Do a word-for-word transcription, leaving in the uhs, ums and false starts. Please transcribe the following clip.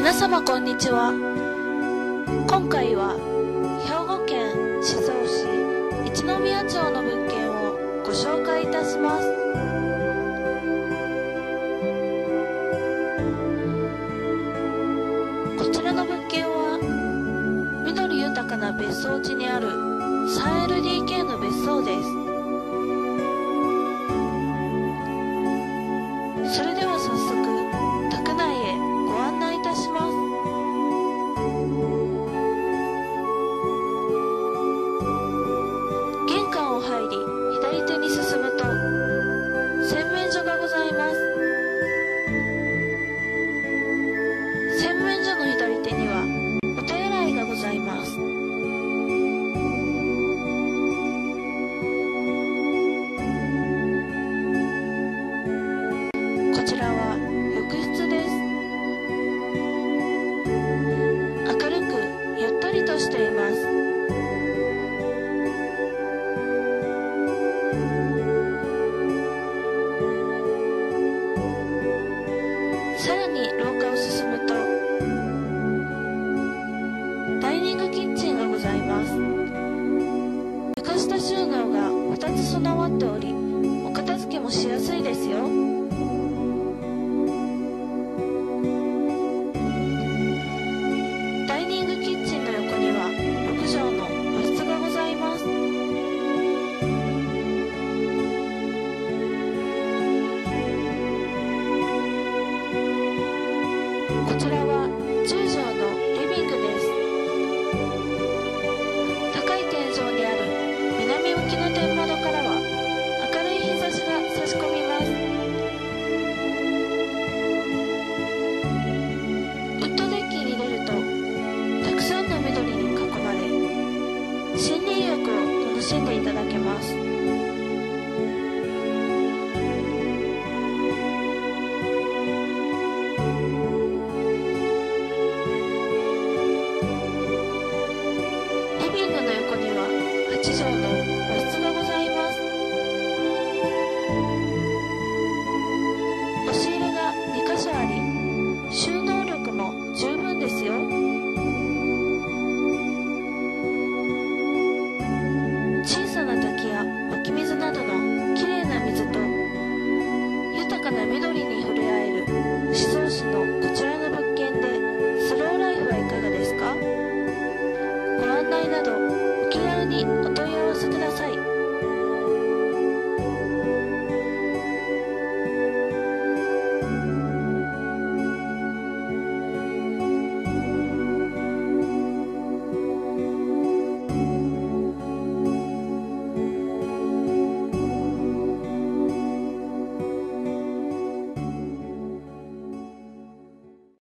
皆様こんにちは。今回は兵庫県宍粟市一宮町の物件をご紹介いたします。こちらの物件は緑豊かな別荘地にある スリーエルディーケー の別荘です。それでは早速宅内へご案内いたします。玄関を入り左手に進むと洗面所がございます。洗面所の左手にはお手洗いがございます。こちらは浴室です。明るくゆったりとしています。さらに廊下を進むとダイニングキッチンがございます。床下収納がふたつ備わっており、お片付けもしやすいですよ。ダイニングキッチンの横にはろく畳の和室がございます。こちらはじゅう畳のリビングです。高い天井にある南向きの天窓からは明るい日差しが差し込みます。ウッドデッキに出るとたくさんの緑に囲まれ、森林浴を楽しんでいただけます。リビングの横にははち畳の